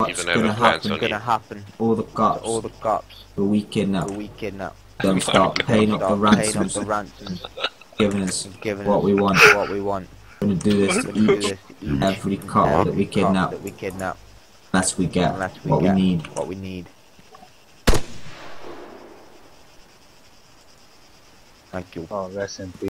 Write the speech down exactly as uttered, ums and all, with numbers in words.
what's gonna happen? Gonna happen. All the cops, all the cops, who we kidnap, who we kidnap, them start paying up the ransoms, the ransoms, giving us giving what us we want. what we want. We're gonna do this to Do each this to and each every and cop every that we cop kidnap, that we kidnap, unless we get unless we what get we need. what we need. Thank you. Oh, rest in peace.